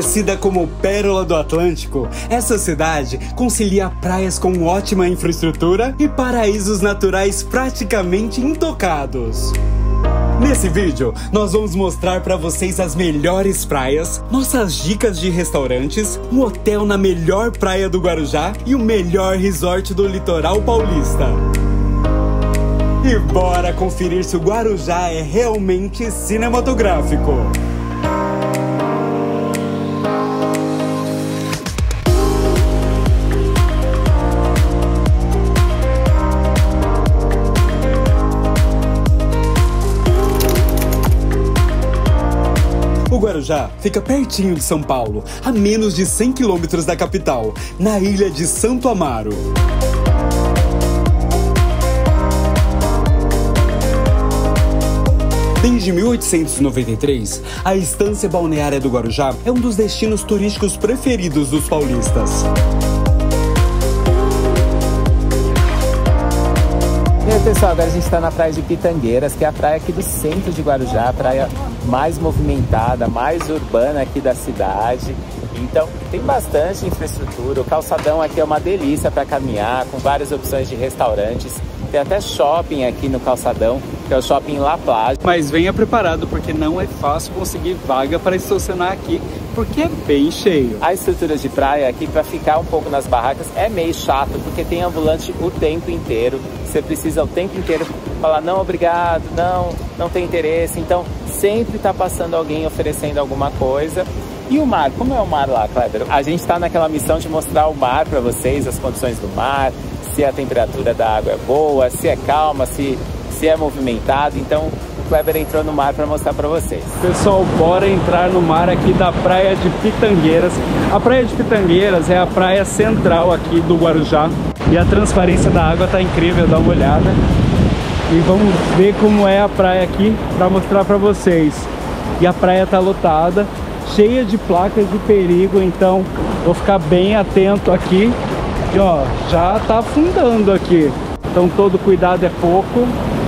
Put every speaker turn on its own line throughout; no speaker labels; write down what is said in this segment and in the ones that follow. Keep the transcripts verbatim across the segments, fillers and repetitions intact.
Conhecida como Pérola do Atlântico, essa cidade concilia praias com ótima infraestrutura e paraísos naturais praticamente intocados. Nesse vídeo, nós vamos mostrar para vocês as melhores praias, nossas dicas de restaurantes, um hotel na melhor praia do Guarujá e o melhor resort do litoral paulista. E bora conferir se o Guarujá é realmente cinematográfico. O Guarujá fica pertinho de São Paulo, a menos de cem quilômetros da capital, na ilha de Santo Amaro. Desde mil oitocentos e noventa e três, a Estância Balneária do Guarujá é um dos destinos turísticos preferidos dos paulistas.
E aí, pessoal, agora a gente está na praia de Pitangueiras, que é a praia aqui do centro de Guarujá, a praia mais movimentada, mais urbana aqui da cidade. Então, tem bastante infraestrutura, o calçadão aqui é uma delícia para caminhar, com várias opções de restaurantes. Tem até shopping aqui no calçadão, que é o Shopping La Plage.
Mas venha preparado, porque não é fácil conseguir vaga para estacionar aqui, porque é bem cheio.
A estrutura de praia aqui, para ficar um pouco nas barracas, é meio chato, porque tem ambulante o tempo inteiro. Você precisa o tempo inteiro falar, não, obrigado, não, não tem interesse. Então, sempre está passando alguém oferecendo alguma coisa. E o mar, como é o mar lá, Kleber? A gente está naquela missão de mostrar o mar para vocês, as condições do mar, se a temperatura da água é boa, se é calma, se, se é movimentado. Então, o Kleber entrou no mar para mostrar para vocês.
Pessoal, bora entrar no mar aqui da praia de Pitangueiras. A praia de Pitangueiras é a praia central aqui do Guarujá. E a transparência da água tá incrível, dá uma olhada. E vamos ver como é a praia aqui para mostrar para vocês. E a praia tá lotada, cheia de placas de perigo, então vou ficar bem atento aqui. E ó, já tá afundando aqui, então todo cuidado é pouco,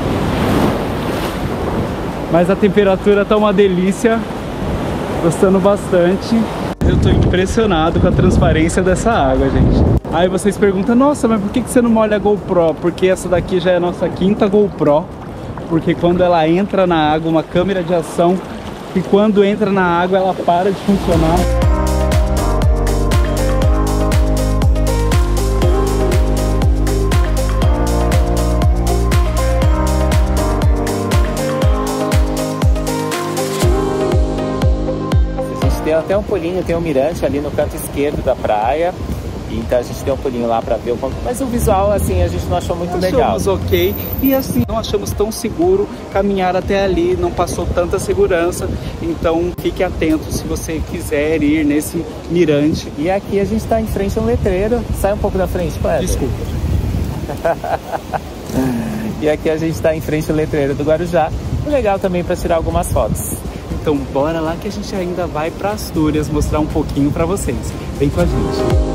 mas a temperatura tá uma delícia, gostando bastante. Eu tô impressionado com a transparência dessa água, gente. Aí vocês perguntam, nossa, mas por que você não molha a GoPro? Porque essa daqui já é a nossa quinta GoPro, porque quando ela entra na água, uma câmera de ação, e quando entra na água ela para de funcionar.
Tem até um pulinho, tem um mirante ali no canto esquerdo da praia. Então a gente deu um pulinho lá pra ver o ponto. Mas o visual, assim, a gente não achou muito legal.
Achamos ok. E assim, não achamos tão seguro caminhar até ali. Não passou tanta segurança. Então fique atento se você quiser ir nesse mirante.
E aqui a gente tá em frente a um letreiro. Sai um pouco da frente, Kleber.
Desculpa.
E aqui a gente tá em frente ao letreiro do Guarujá. Legal também para tirar algumas fotos.
Então bora lá que a gente ainda vai para Astúrias mostrar um pouquinho para vocês. Vem com a gente.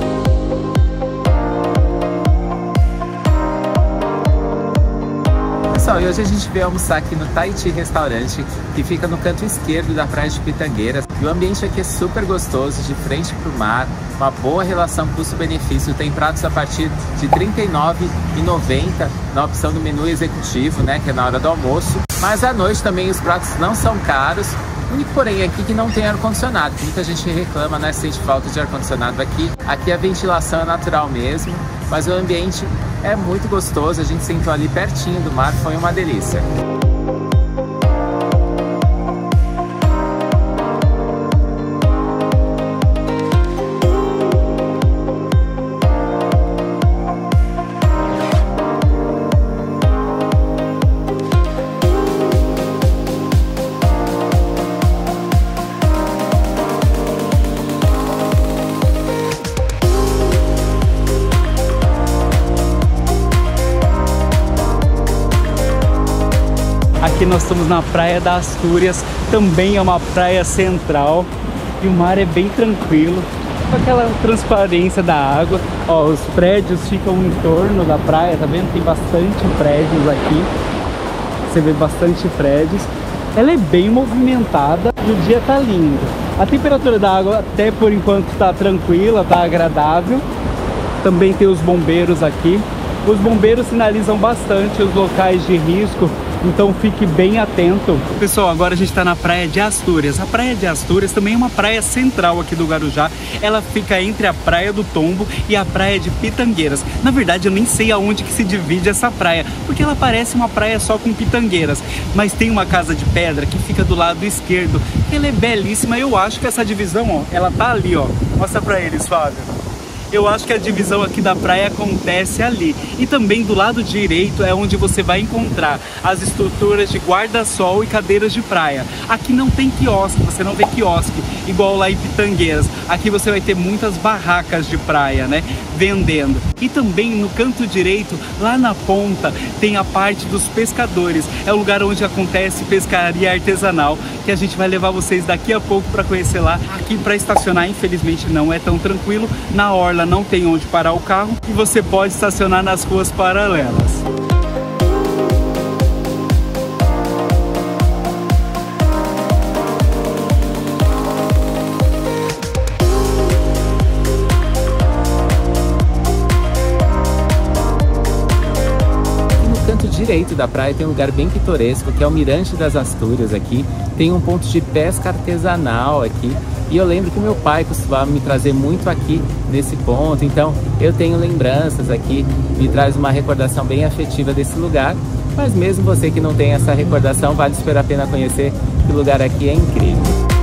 Pessoal, e hoje a gente veio almoçar aqui no Tahiti Restaurante, que fica no canto esquerdo da praia de Pitangueiras. E o ambiente aqui é super gostoso, de frente para o mar, uma boa relação custo-benefício. Tem pratos a partir de trinta e nove reais e noventa centavos na opção do menu executivo, né, que é na hora do almoço. Mas à noite também os pratos não são caros. O único porém aqui que não tem ar-condicionado. Muita gente reclama, né, sente falta de ar-condicionado aqui. Aqui a ventilação é natural mesmo, mas o ambiente é muito gostoso. A gente sentou ali pertinho do mar, foi uma delícia.
Aqui nós estamos na praia da Astúrias, também é uma praia central e o mar é bem tranquilo, com aquela transparência da água. Ó, os prédios ficam em torno da praia, tá vendo? Tem bastante prédios aqui, você vê bastante prédios. Ela é bem movimentada e o dia tá lindo. A temperatura da água até por enquanto está tranquila, está agradável. Também tem os bombeiros aqui. Os bombeiros sinalizam bastante os locais de risco, então fique bem atento. Pessoal, agora a gente está na Praia de Astúrias. A Praia de Astúrias também é uma praia central aqui do Guarujá. Ela fica entre a Praia do Tombo e a Praia de Pitangueiras. Na verdade, eu nem sei aonde que se divide essa praia, porque ela parece uma praia só com pitangueiras. Mas tem uma casa de pedra que fica do lado esquerdo. Ela é belíssima. Eu acho que essa divisão, ó, ela tá ali, ó. Mostra pra eles, Fábio. Eu acho que a divisão aqui da praia acontece ali. E também do lado direito é onde você vai encontrar as estruturas de guarda-sol e cadeiras de praia. Aqui não tem quiosque, você não vê quiosque, igual lá em Pitangueiras. Aqui você vai ter muitas barracas de praia, né, vendendo. E também no canto direito, lá na ponta, tem a parte dos pescadores. É o lugar onde acontece pescaria artesanal, que a gente vai levar vocês daqui a pouco para conhecer lá. Aqui para estacionar, infelizmente, não é tão tranquilo. Na orla não tem onde parar o carro e você pode estacionar nas ruas paralelas.
Direito da praia tem um lugar bem pitoresco, que é o Mirante das Astúrias aqui. Tem um ponto de pesca artesanal aqui. E eu lembro que meu pai costumava me trazer muito aqui nesse ponto. Então eu tenho lembranças aqui, me traz uma recordação bem afetiva desse lugar. Mas mesmo você que não tem essa recordação, vale super a pena conhecer, que o lugar aqui é incrível.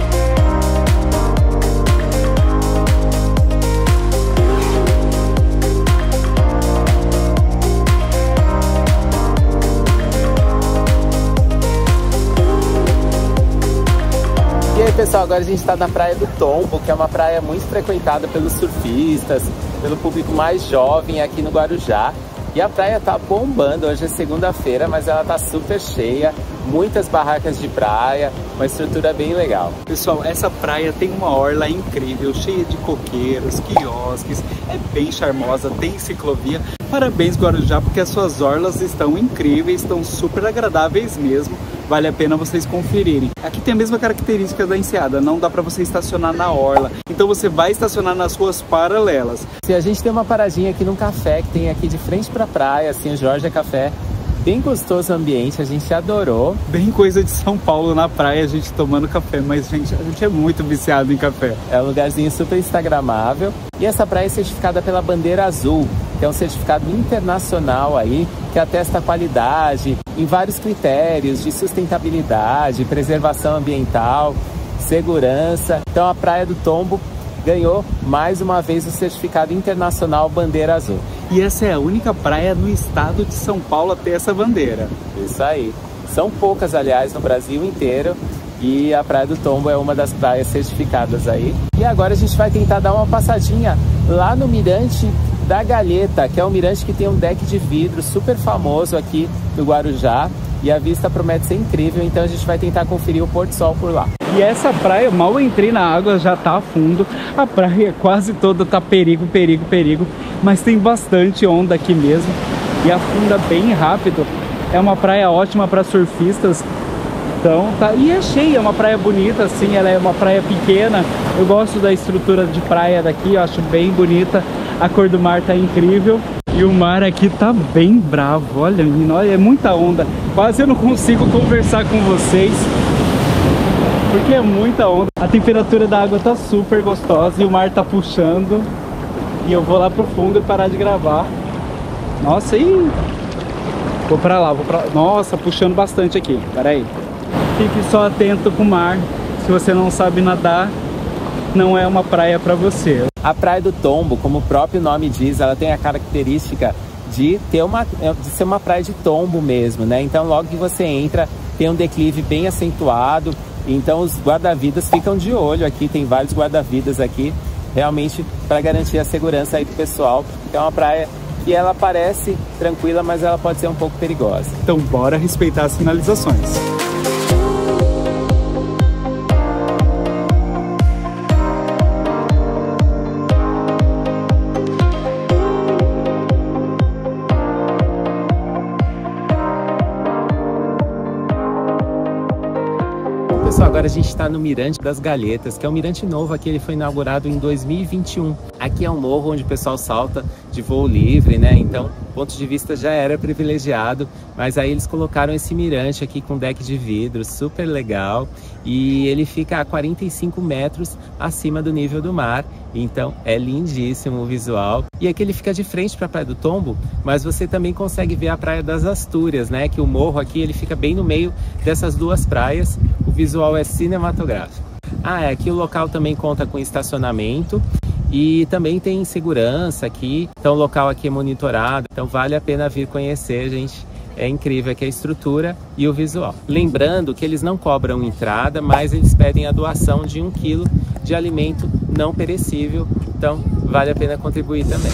E aí pessoal, agora a gente está na Praia do Tombo, que é uma praia muito frequentada pelos surfistas, pelo público mais jovem aqui no Guarujá. E a praia tá bombando, hoje é segunda-feira, mas ela tá super cheia, muitas barracas de praia, uma estrutura bem legal.
Pessoal, essa praia tem uma orla incrível, cheia de coqueiros, quiosques, é bem charmosa, tem ciclovia. Parabéns Guarujá, porque as suas orlas estão incríveis, estão super agradáveis mesmo. Vale a pena vocês conferirem. Aqui tem a mesma característica da Enseada, não dá para você estacionar na orla, então você vai estacionar nas ruas paralelas.
Se a gente tem uma paradinha aqui num café que tem aqui de frente para a praia, assim, o Jorge Café, bem gostoso o ambiente, a gente adorou.
Bem coisa de São Paulo na praia, a gente tomando café, mas gente, a gente é muito viciado em café.
É um lugarzinho super instagramável. E essa praia é certificada pela Bandeira Azul, que é um certificado internacional aí, que atesta a qualidade em vários critérios de sustentabilidade, preservação ambiental, segurança. Então a Praia do Tombo ganhou mais uma vez o certificado internacional Bandeira Azul.
E essa é a única praia no estado de São Paulo a ter essa bandeira.
Isso aí. São poucas, aliás, no Brasil inteiro. E a Praia do Tombo é uma das praias certificadas aí. E agora a gente vai tentar dar uma passadinha lá no Mirante da Galheta, que é um mirante que tem um deck de vidro super famoso aqui no Guarujá. E a vista promete ser incrível, então a gente vai tentar conferir o pôr do sol por lá.
E essa praia, mal entrei na água, já tá a fundo. A praia quase toda tá perigo, perigo, perigo. Mas tem bastante onda aqui mesmo. E afunda bem rápido. É uma praia ótima para surfistas. Então, tá... E é cheia, é uma praia bonita, assim. Ela é uma praia pequena. Eu gosto da estrutura de praia daqui, eu acho bem bonita. A cor do mar tá incrível. E o mar aqui tá bem bravo. Olha, menino, olha, é muita onda. Quase eu não consigo conversar com vocês, porque é muita onda. A temperatura da água tá super gostosa e o mar tá puxando. E eu vou lá pro fundo e parar de gravar. Nossa, e vou pra lá, vou pra... Nossa, puxando bastante aqui. Pera aí. Fique só atento com o mar. Se você não sabe nadar, não é uma praia pra você.
A Praia do Tombo, como o próprio nome diz, ela tem a característica de, ter uma, de ser uma praia de tombo mesmo, né? Então logo que você entra, tem um declive bem acentuado. Então os guarda-vidas ficam de olho aqui, tem vários guarda-vidas aqui, realmente para garantir a segurança aí do pessoal. É uma praia que ela parece tranquila, mas ela pode ser um pouco perigosa.
Então bora respeitar as sinalizações.
pessoal, agora a gente está no Mirante das Galhetas, que é um mirante novo aqui, ele foi inaugurado em dois mil e vinte e um. Aqui é um morro onde o pessoal salta de voo livre, né? Então, ponto de vista já era privilegiado, mas aí eles colocaram esse mirante aqui com deck de vidro, super legal, e ele fica a quarenta e cinco metros acima do nível do mar, então é lindíssimo o visual. E aqui ele fica de frente para a Praia do Tombo, mas você também consegue ver a Praia das Astúrias, né? Que o morro aqui ele fica bem no meio dessas duas praias, o visual é cinematográfico. Ah, aqui o local também conta com estacionamento, e também tem segurança aqui, então o local aqui é monitorado, então vale a pena vir conhecer, gente. É incrível aqui a estrutura e o visual. Lembrando que eles não cobram entrada, mas eles pedem a doação de um quilo de alimento não perecível, então vale a pena contribuir também.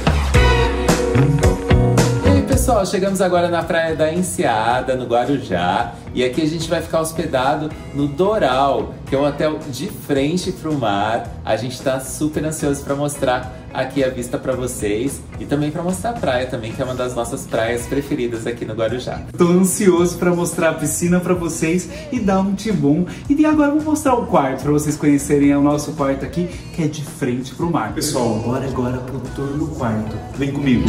E aí, pessoal, chegamos agora na Praia da Enseada, no Guarujá, e aqui a gente vai ficar hospedado no Doral, que é um hotel de frente para o mar. A gente está super ansioso para mostrar aqui a vista para vocês e também para mostrar a praia também, que é uma das nossas praias preferidas aqui no Guarujá.
Tô ansioso para mostrar a piscina para vocês e dar um tibum. E agora eu vou mostrar o quarto para vocês conhecerem o nosso quarto aqui, que é de frente para o mar. Pessoal, bora agora pro tour do quarto. Vem comigo.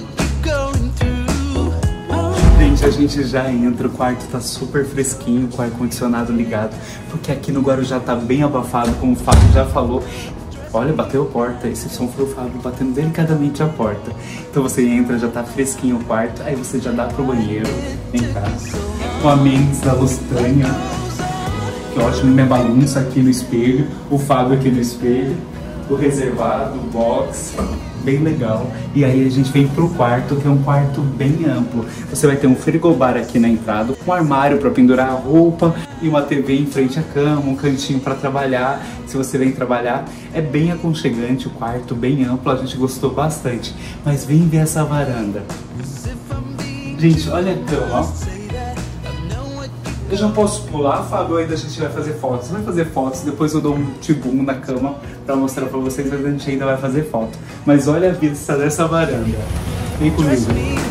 Gente, a gente já entra, o quarto tá super fresquinho, com o ar-condicionado ligado, porque aqui no Guarujá tá bem abafado, como o Fábio já falou. Olha, bateu a porta, esse som foi o Fábio batendo delicadamente a porta. Então você entra, já tá fresquinho o quarto, aí você já dá pro banheiro, vem cá, com a Mendes da Lostânia, que ótimo, minha bagunça aqui no espelho, o Fábio aqui no espelho, o reservado, o box, bem legal. E aí a gente vem pro quarto, que é um quarto bem amplo. Você vai ter um frigobar aqui na entrada, um armário para pendurar a roupa e uma T V em frente à cama, um cantinho para trabalhar. Se você vem trabalhar, é bem aconchegante o quarto, bem amplo, a gente gostou bastante. Mas vem ver essa varanda. Gente, olha a cama, ó. Eu já posso pular, Fábio, ainda a gente vai fazer fotos. Vai fazer fotos, depois eu dou um tibum na cama pra mostrar pra vocês, mas a gente ainda vai fazer foto. Mas olha a vista dessa varanda. Vem comigo.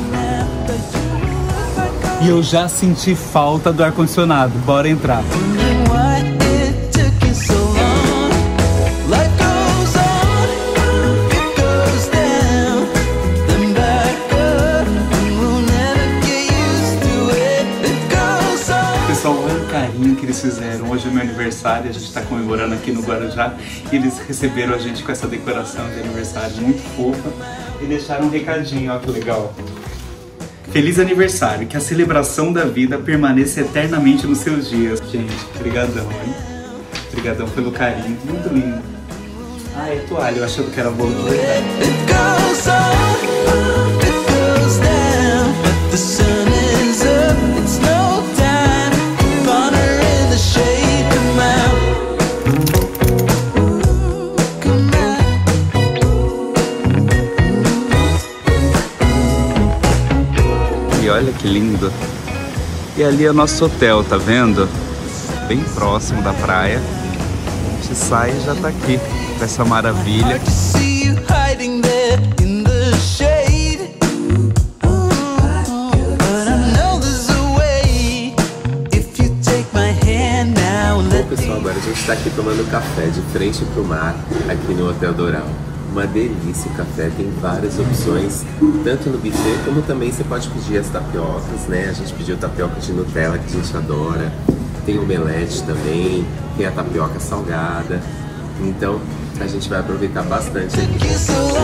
E eu já senti falta do ar-condicionado. Bora entrar. Que eles fizeram. Hoje é meu aniversário, a gente está comemorando aqui no Guarujá e eles receberam a gente com essa decoração de aniversário muito fofa e deixaram um recadinho, ó que legal. Feliz aniversário, que a celebração da vida permaneça eternamente nos seus dias. Gente, brigadão, hein? Brigadão pelo carinho, muito lindo. Ah, é toalha, eu achando que era bolo de verdade. E olha que lindo. E ali é o nosso hotel, tá vendo? Bem próximo da praia. A gente sai e já tá aqui, com essa maravilha.
Bom, pessoal, agora a gente está aqui tomando café de frente para o mar, aqui no Hotel Doral. Uma delícia o café, tem várias opções, tanto no buffet como também você pode pedir as tapiocas, né? A gente pediu tapioca de Nutella, que a gente adora. Tem omelete também, tem a tapioca salgada. Então, a gente vai aproveitar bastante aqui.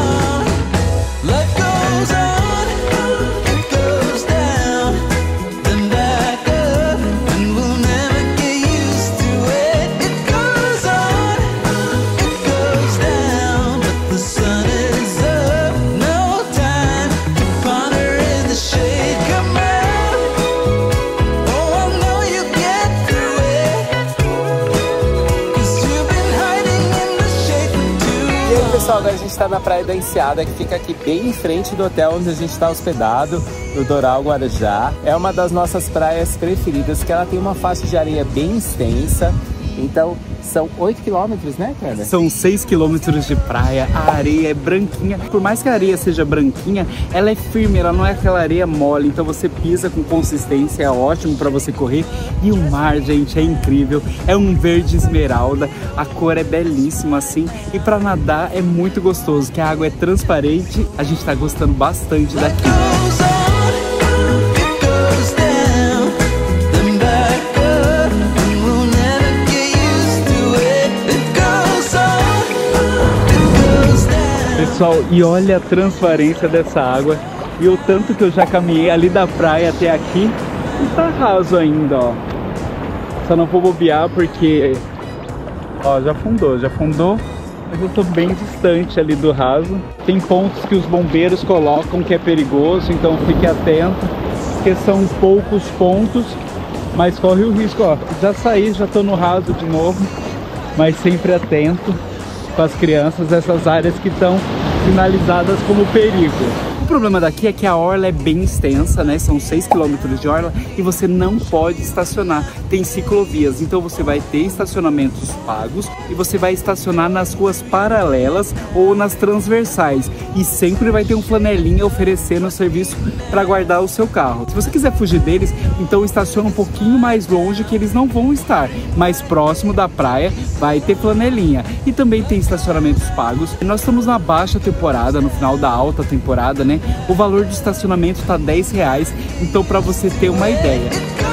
Pessoal, agora a gente está na Praia da Enseada, que fica aqui bem em frente do hotel onde a gente está hospedado, no Doral Guarujá. É uma das nossas praias preferidas, que ela tem uma faixa de areia bem extensa Então, são oito quilômetros, né, cara?
São seis quilômetros de praia, a areia é branquinha. Por mais que a areia seja branquinha, ela é firme, ela não é aquela areia mole. Então você pisa com consistência, é ótimo para você correr. E o mar, gente, é incrível. É um verde esmeralda, a cor é belíssima assim. E para nadar é muito gostoso, que a água é transparente. A gente tá gostando bastante daqui. Pessoal, e olha a transparência dessa água e o tanto que eu já caminhei ali da praia até aqui e tá raso ainda, ó. Só não vou bobear porque, ó, já afundou, já afundou, mas eu tô bem distante ali do raso. Tem pontos que os bombeiros colocam que é perigoso, então fique atento, porque são poucos pontos, mas corre o risco, ó. Já saí, já tô no raso de novo, mas sempre atento com as crianças, essas áreas que estão sinalizadas como perigo. O problema daqui é que a orla é bem extensa, né? São seis quilômetros de orla e você não pode estacionar. Tem ciclovias, então você vai ter estacionamentos pagos e você vai estacionar nas ruas paralelas ou nas transversais. E sempre vai ter um flanelinha oferecendo o serviço para guardar o seu carro. Se você quiser fugir deles, então estaciona um pouquinho mais longe, que eles não vão estar. Mais próximo da praia vai ter flanelinha. E também tem estacionamentos pagos. Nós estamos na baixa temporada, no final da alta temporada, né? O valor do estacionamento tá dez reais, então para você ter uma ideia.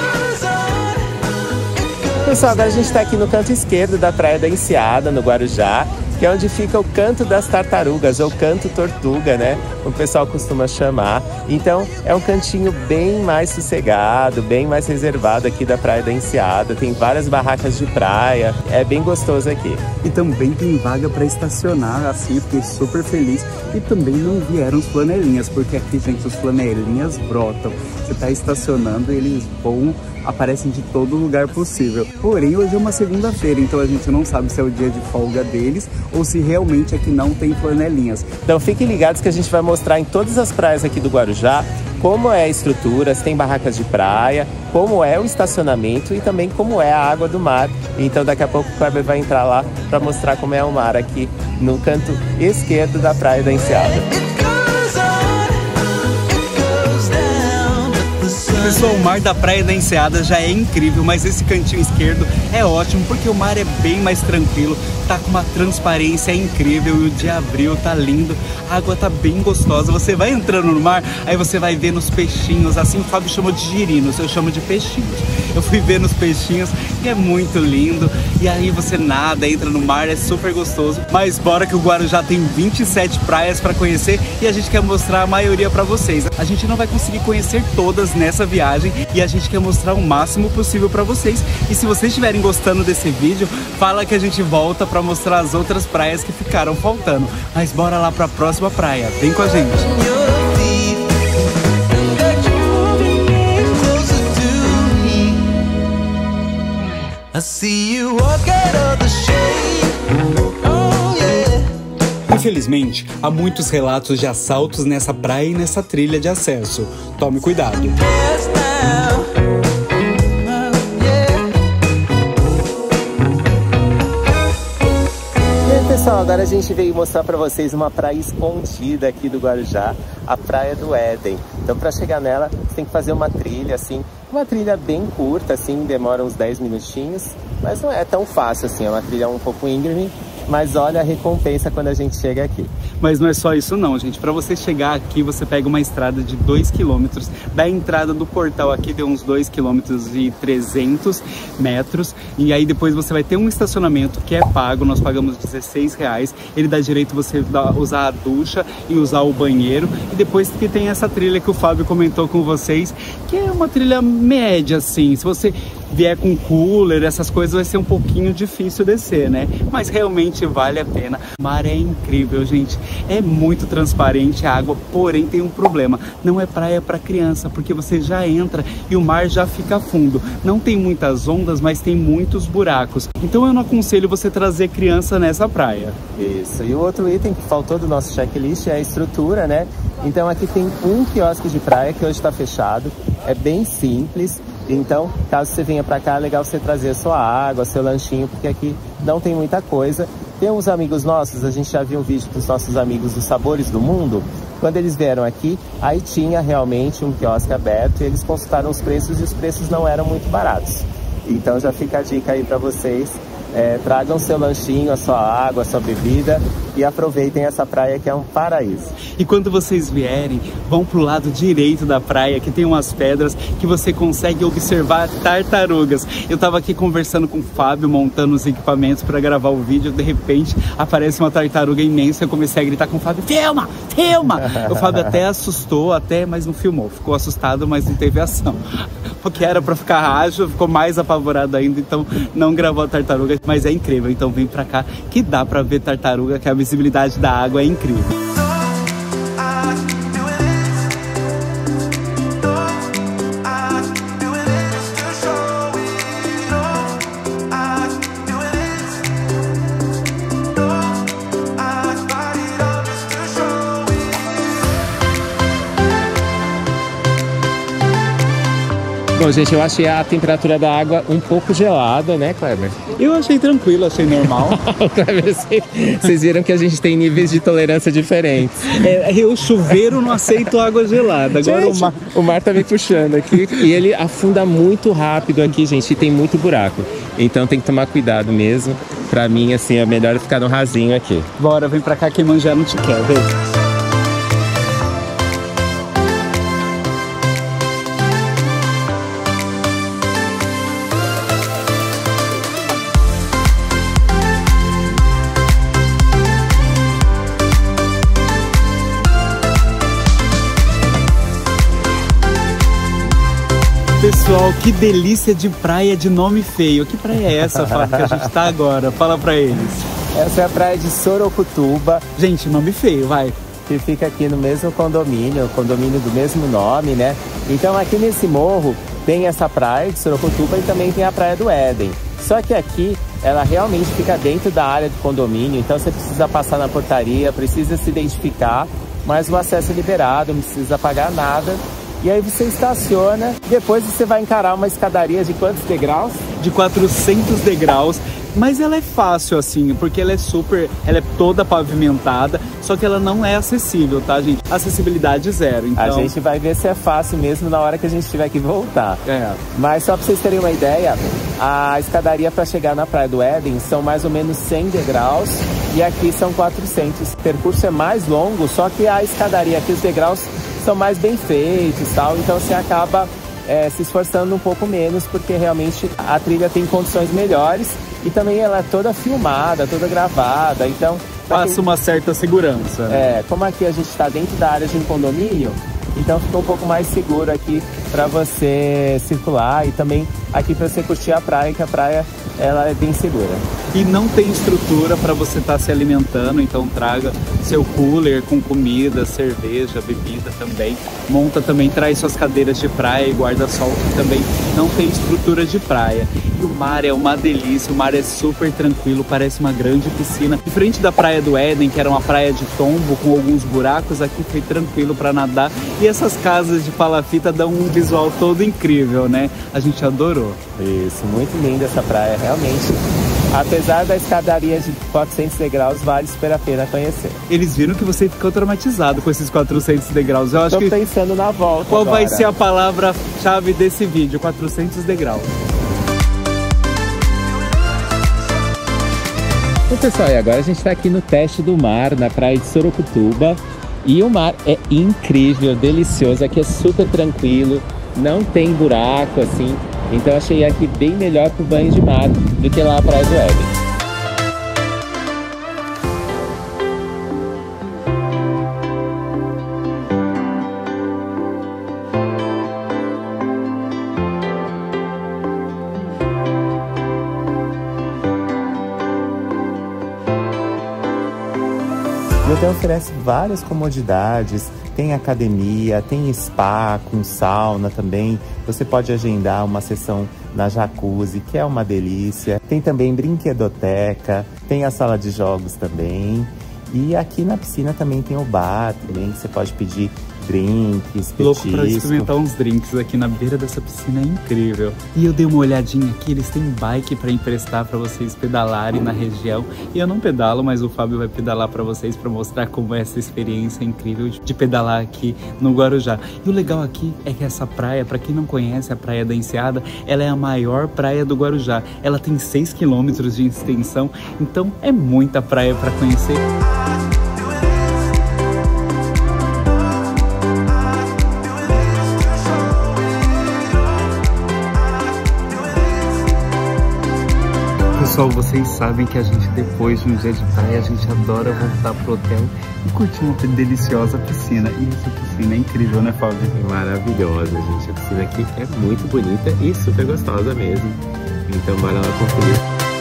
Pessoal, agora a gente está aqui no canto esquerdo da Praia da Enseada, no Guarujá, que é onde fica o Canto das Tartarugas, ou Canto Tortuga, né? O pessoal costuma chamar. Então, é um cantinho bem mais sossegado, bem mais reservado aqui da Praia da Enseada. Tem várias barracas de praia, é bem gostoso aqui.
E também tem vaga para estacionar, assim, eu fiquei super feliz. E também não vieram os flanelinhas, porque aqui, gente, os flanelinhas brotam. Você tá estacionando e eles vão, aparecem de todo lugar possível. Porém, hoje é uma segunda-feira, então a gente não sabe se é o dia de folga deles ou se realmente aqui não tem flanelinhas.
Então fiquem ligados que a gente vai mostrar em todas as praias aqui do Guarujá como é a estrutura, se tem barracas de praia, como é o estacionamento e também como é a água do mar. Então daqui a pouco o Kleber vai entrar lá para mostrar como é o mar aqui no canto esquerdo da Praia da Enseada.
Pessoal, o mar da Praia da Enseada já é incrível, mas esse cantinho esquerdo é ótimo porque o mar é bem mais tranquilo, tá com uma transparência incrível e o dia abriu, tá lindo, a água tá bem gostosa. Você vai entrando no mar, aí você vai ver nos peixinhos, assim o Fábio chamou de girinos, eu chamo de peixinhos. Eu fui ver nos peixinhos e é muito lindo, e aí você nada, entra no mar, é super gostoso. Mas bora que o Guarujá tem vinte e sete praias para conhecer e a gente quer mostrar a maioria para vocês. A gente não vai conseguir conhecer todas nessa viagem e a gente quer mostrar o máximo possível para vocês. E se vocês estiverem gostando desse vídeo, fala que a gente volta para mostrar as outras praias que ficaram faltando. Mas bora lá para a próxima praia, vem com a gente. Infelizmente, há muitos relatos de assaltos nessa praia e nessa trilha de acesso. Tome cuidado.
Pessoal, agora a gente veio mostrar para vocês uma praia escondida aqui do Guarujá, a Praia do Éden. Então, para chegar nela, você tem que fazer uma trilha, assim, uma trilha bem curta, assim, demora uns dez minutinhos, mas não é tão fácil, assim, é uma trilha um pouco íngreme, mas olha a recompensa quando a gente chega aqui.
Mas não é só isso não, gente. Para você chegar aqui, você pega uma estrada de dois quilômetros. Da entrada do portal aqui deu uns dois quilômetros e trezentos metros. E aí depois você vai ter um estacionamento que é pago. Nós pagamos dezesseis reais. Ele dá direito você usar a ducha e usar o banheiro. E depois que tem essa trilha que o Fábio comentou com vocês, que é uma trilha média, assim. Se você vier com cooler, essas coisas, vai ser um pouquinho difícil descer, né? Mas realmente vale a pena. O mar é incrível, gente. É muito transparente a água, porém tem um problema. Não é praia para criança, porque você já entra e o mar já fica fundo. Não tem muitas ondas, mas tem muitos buracos. Então eu não aconselho você trazer criança nessa praia.
Isso. E o outro item que faltou do nosso checklist é a estrutura, né? Então aqui tem um quiosque de praia que hoje está fechado. É bem simples. Então, caso você venha pra cá, é legal você trazer a sua água, seu lanchinho, porque aqui não tem muita coisa. Tem uns amigos nossos, a gente já viu um vídeo dos nossos amigos dos Sabores do Mundo. Quando eles vieram aqui, aí tinha realmente um quiosque aberto e eles consultaram os preços e os preços não eram muito baratos. Então já fica a dica aí pra vocês. É, tragam seu lanchinho, a sua água, a sua bebida e aproveitem essa praia que é um paraíso.
E quando vocês vierem, vão pro lado direito da praia, que tem umas pedras que você consegue observar tartarugas. Eu tava aqui conversando com o Fábio, montando os equipamentos para gravar o vídeo, de repente aparece uma tartaruga imensa, eu comecei a gritar com o Fábio, filma, filma! O Fábio até assustou, até, mas não filmou, ficou assustado, mas não teve ação. Porque era para ficar ágil, ficou mais apavorado ainda, então não gravou a tartaruga, mas é incrível, então vem pra cá que dá pra ver tartaruga, que a visibilidade da água é incrível.
Bom, gente, eu achei a temperatura da água um pouco gelada, né, Kleber?
Eu achei tranquilo, achei normal.
Kleber, vocês viram que a gente tem níveis de tolerância diferentes.
É, eu chuveiro não aceito água gelada. Agora
gente, o, mar, o mar tá me puxando aqui e ele afunda muito rápido aqui, gente, e tem muito buraco. Então tem que tomar cuidado mesmo. Pra mim, assim, é melhor ficar no rasinho aqui.
Bora, vem pra cá que manjar não te quer, vem. Pessoal, que delícia de praia de nome feio. Que praia é essa, Fábio, que a gente tá agora? Fala pra eles.
Essa é a praia de Sorocutuba.
Gente, nome feio, vai.
Que fica aqui no mesmo condomínio, condomínio do mesmo nome, né? Então aqui nesse morro tem essa praia de Sorocutuba e também tem a praia do Éden. Só que aqui ela realmente fica dentro da área do condomínio, então você precisa passar na portaria, precisa se identificar, mas o acesso é liberado, não precisa pagar nada. E aí você estaciona, depois você vai encarar uma escadaria de quantos degraus?
De quatrocentos degraus, mas ela é fácil assim, porque ela é super, ela é toda pavimentada, só que ela não é acessível, tá, gente? Acessibilidade zero, então...
A gente vai ver se é fácil mesmo na hora que a gente tiver que voltar.
É.
Mas só pra vocês terem uma ideia, a escadaria para chegar na Praia do Éden são mais ou menos cem degraus e aqui são quatrocentos. O percurso é mais longo, só que a escadaria aqui, os degraus são mais bem feitos, tal, então você acaba é, se esforçando um pouco menos, porque realmente a trilha tem condições melhores e também ela é toda filmada, toda gravada, então...
Passa quem... uma certa segurança.
É, como aqui a gente está dentro da área de um condomínio, então fica um pouco mais seguro aqui para você circular e também aqui para você curtir a praia, que a praia ela é bem segura.
E não tem estrutura para você estar tá se alimentando, então traga seu cooler com comida, cerveja, bebida também. Monta também, traz suas cadeiras de praia e guarda-sol, que também não tem estrutura de praia. E o mar é uma delícia, o mar é super tranquilo, parece uma grande piscina. Diferente da Praia do Éden, que era uma praia de tombo com alguns buracos, aqui foi tranquilo para nadar. E essas casas de palafita dão um visual todo incrível, né? A gente adorou.
Isso, muito linda essa praia, realmente. Apesar da escadaria de quatrocentos degraus, vale super a pena conhecer.
Eles viram que você ficou traumatizado com esses quatrocentos degraus. Eu acho
Tô
que...
pensando na volta
Qual
agora.
vai ser a palavra-chave desse vídeo? quatrocentos degraus.
Bom, pessoal, e agora a gente está aqui no teste do mar, na praia de Sorocutuba. E o mar é incrível, delicioso. Aqui é super tranquilo, não tem buraco, assim. Então achei aqui bem melhor pro banho de mar do que lá a Praia do Éden. O hotel oferece várias comodidades, tem academia, tem spa com sauna também. Você pode agendar uma sessão na jacuzzi, que é uma delícia. Tem também brinquedoteca, tem a sala de jogos também. E aqui na piscina também tem o bar, também, que você pode pedir drinks,
Louco
petisco.
pra experimentar uns drinks aqui na beira dessa piscina, é incrível. E eu dei uma olhadinha aqui, eles têm bike pra emprestar pra vocês pedalarem na região. E eu não pedalo, mas o Fábio vai pedalar pra vocês pra mostrar como é essa experiência incrível de pedalar aqui no Guarujá. E o legal aqui é que essa praia, pra quem não conhece a Praia da Enseada, ela é a maior praia do Guarujá. Ela tem seis quilômetros de extensão, então é muita praia pra conhecer. Pessoal, vocês sabem que a gente, depois de um dia de praia, a gente adora voltar pro hotel e curtir uma deliciosa piscina. E essa piscina é incrível, né, Fábio?
É maravilhosa, gente. A piscina aqui é muito bonita e super gostosa mesmo. Então bora lá conferir.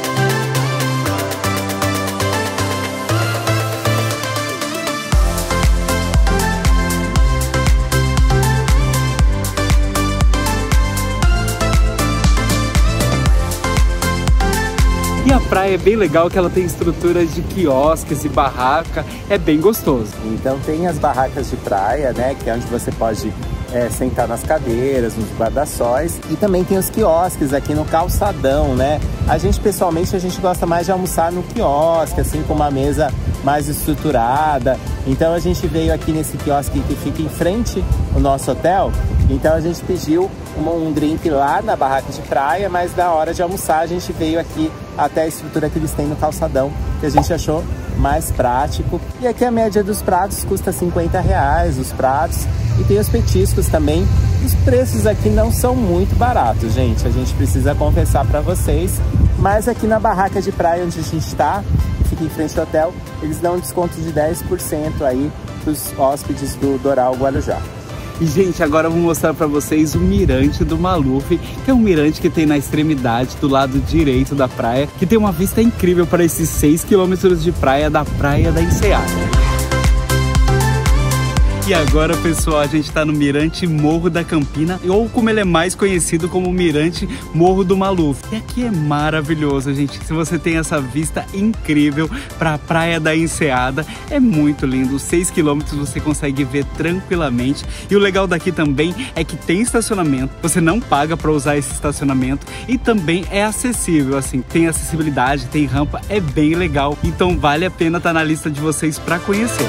E a praia é bem legal, que ela tem estruturas de quiosques e barraca, é bem gostoso.
Então tem as barracas de praia, né, que é onde você pode é, sentar nas cadeiras, nos guarda-sóis. E também tem os quiosques aqui no calçadão, né. A gente, pessoalmente, a gente gosta mais de almoçar no quiosque, assim, com uma mesa mais estruturada. Então a gente veio aqui nesse quiosque que fica em frente ao nosso hotel. Então a gente pediu um, um drink lá na barraca de praia, mas na hora de almoçar a gente veio aqui até a estrutura que eles têm no calçadão, que a gente achou mais prático. E aqui a média dos pratos custa cinquenta reais os pratos. E tem os petiscos também. Os preços aqui não são muito baratos, gente. A gente precisa confessar para vocês. Mas aqui na barraca de praia onde a gente está, que fica em frente ao hotel, eles dão um desconto de dez por cento aí para os hóspedes do Doral Guarujá.
E, gente, agora eu vou mostrar pra vocês o mirante do Maluf, que é um mirante que tem na extremidade do lado direito da praia, que tem uma vista incrível para esses seis quilômetros de praia da Praia da Enseada. E agora, pessoal, a gente tá no Mirante Morro da Campina, ou como ele é mais conhecido como Mirante Morro do Maluf. E aqui é maravilhoso, gente. Se você tem essa vista incrível para a Praia da Enseada, é muito lindo. seis quilômetros você consegue ver tranquilamente. E o legal daqui também é que tem estacionamento. Você não paga para usar esse estacionamento e também é acessível, assim. Tem acessibilidade, tem rampa, é bem legal. Então vale a pena estar na lista de vocês para conhecer.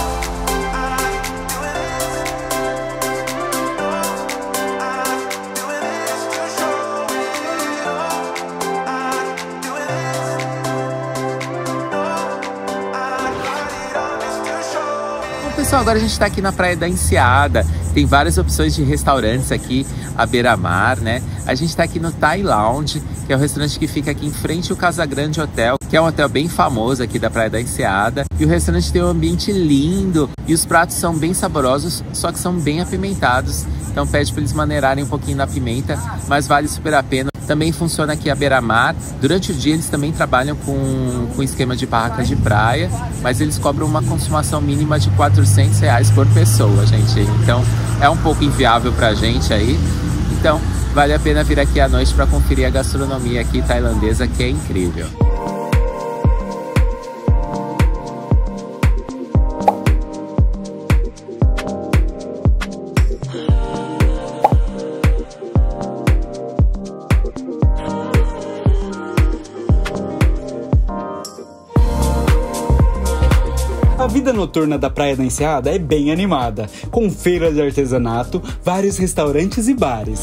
Pessoal, agora a gente está aqui na Praia da Enseada, tem várias opções de restaurantes aqui à beira-mar, né? A gente está aqui no Thai Lounge, que é o restaurante que fica aqui em frente ao Casagrande Hotel, que é um hotel bem famoso aqui da Praia da Enseada. E o restaurante tem um ambiente lindo e os pratos são bem saborosos, só que são bem apimentados. Então pede para eles maneirarem um pouquinho na pimenta, mas vale super a pena. Também funciona aqui a beira-mar. Durante o dia eles também trabalham com, com esquema de barraca de praia, mas eles cobram uma consumação mínima de quatrocentos reais por pessoa, gente. Então é um pouco inviável pra gente aí. Então vale a pena vir aqui à noite para conferir a gastronomia aqui tailandesa, que é incrível.
A vida noturna da Praia da Enseada é bem animada, com feira de artesanato, vários restaurantes e bares.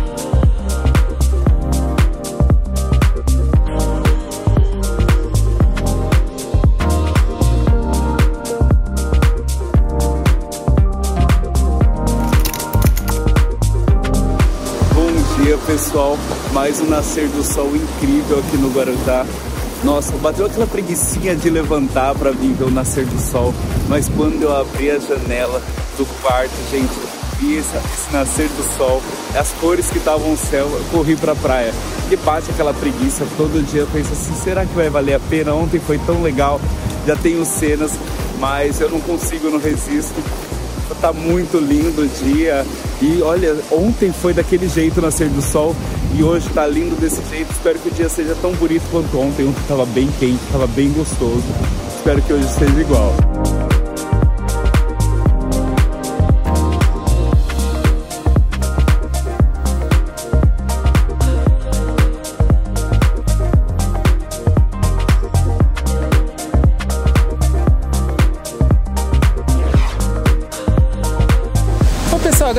Bom dia, pessoal, mais um nascer do sol incrível aqui no Guarujá. Nossa, bateu aquela preguicinha de levantar para vir ver o nascer do sol, mas quando eu abri a janela do quarto, gente, vi esse, esse nascer do sol, as cores que estavam no céu, eu corri para a praia. E bate aquela preguiça todo dia, eu penso assim, será que vai valer a pena? Ontem foi tão legal, já tenho cenas, mas eu não consigo, não resisto. Tá muito lindo o dia e olha, ontem foi daquele jeito o nascer do sol e hoje tá lindo desse jeito. Espero que o dia seja tão bonito quanto ontem. Ontem tava bem quente, tava bem gostoso. Espero que hoje seja igual.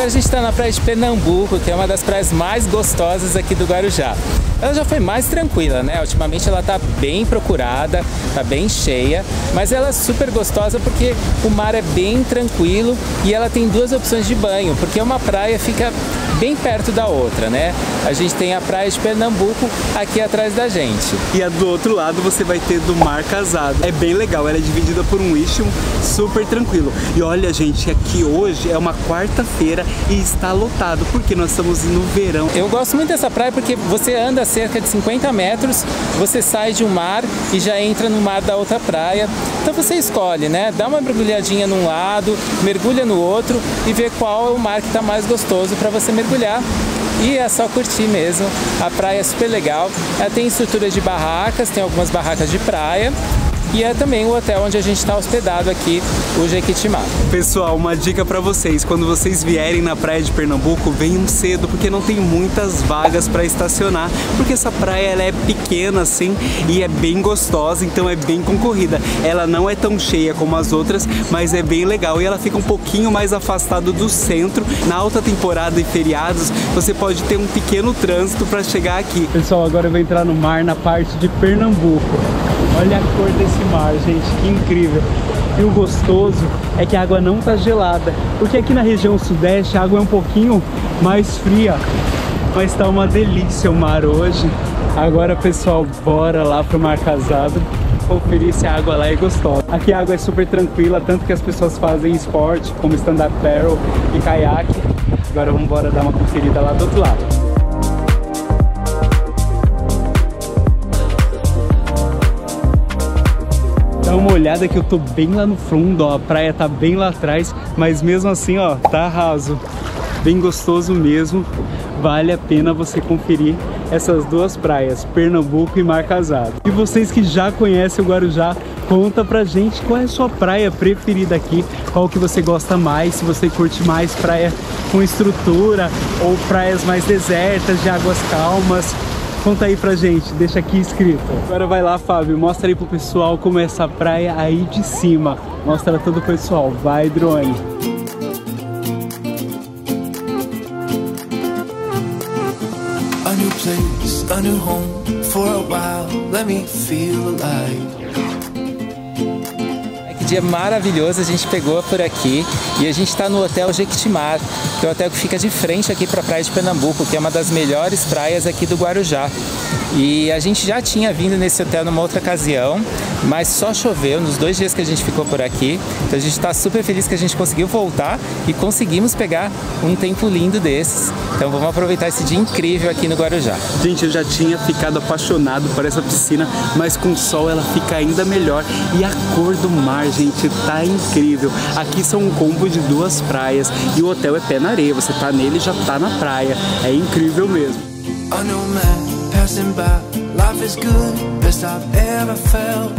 a gente está na praia de Pernambuco, que é uma das praias mais gostosas aqui do Guarujá. Ela já foi mais tranquila, né? Ultimamente ela tá bem procurada, tá bem cheia, mas ela é super gostosa porque o mar é bem tranquilo e ela tem duas opções de banho, porque uma praia fica bem perto da outra, né? A gente tem a praia de Pernambuco aqui atrás da gente.
E a do outro lado você vai ter do Mar Casado. É bem legal, ela é dividida por um istmo super tranquilo. E olha, gente, aqui hoje é uma quarta-feira e está lotado, porque nós estamos no verão.
Eu gosto muito dessa praia porque você anda cerca de cinquenta metros, você sai de um mar e já entra no mar da outra praia. Então você escolhe, né? Dá uma mergulhadinha num lado, mergulha no outro e vê qual é o mar que está mais gostoso para você mergulhar. E é só curtir mesmo. A praia é super legal. Ela tem estrutura de barracas, tem algumas barracas de praia. E é também o hotel onde a gente está hospedado aqui, o Jequitimá.
Pessoal, uma dica para vocês, quando vocês vierem na praia de Pernambuco, venham cedo, porque não tem muitas vagas para estacionar, porque essa praia ela é pequena assim e é bem gostosa, então é bem concorrida. Ela não é tão cheia como as outras, mas é bem legal e ela fica um pouquinho mais afastada do centro. Na alta temporada e feriados, você pode ter um pequeno trânsito para chegar aqui. Pessoal, agora eu vou entrar no mar na parte de Pernambuco. Olha a cor desse mar, gente, que incrível. E o gostoso é que a água não tá gelada, porque aqui na região sudeste a água é um pouquinho mais fria, mas tá uma delícia o mar hoje. Agora, pessoal, bora lá pro Mar Casado conferir se a água lá é gostosa. Aqui a água é super tranquila, tanto que as pessoas fazem esporte como stand-up paddle e caiaque. Agora vamos embora dar uma conferida lá do outro lado. Dá uma olhada que eu tô bem lá no fundo, ó, a praia tá bem lá atrás, mas mesmo assim, ó, tá raso. Bem gostoso mesmo, vale a pena você conferir essas duas praias, Pernambuco e Mar Casado. E vocês que já conhecem o Guarujá, conta pra gente qual é a sua praia preferida aqui, qual que você gosta mais, se você curte mais praia com estrutura ou praias mais desertas, de águas calmas. Conta aí pra gente, deixa aqui escrito. Agora vai lá, Fábio, mostra aí pro pessoal como é essa praia aí de cima. Mostra todo o pessoal, vai, drone. A new place, a new home, for a while, let me feel alive.
Dia maravilhoso, a gente pegou por aqui e a gente está no Hotel Jequitimá, que é o hotel que fica de frente aqui para a praia de Pernambuco, que é uma das melhores praias aqui do Guarujá. E a gente já tinha vindo nesse hotel numa outra ocasião, mas só choveu nos dois dias que a gente ficou por aqui. Então a gente está super feliz que a gente conseguiu voltar e conseguimos pegar um tempo lindo desses. Então vamos aproveitar esse dia incrível aqui no Guarujá.
Gente, eu já tinha ficado apaixonado por essa piscina, mas com sol ela fica ainda melhor. E a cor do mar, gente, tá incrível. Aqui são um combo de duas praias e o hotel é pé na areia. Você tá nele e já tá na praia. É incrível mesmo. Passing by, life is good, best I've ever felt.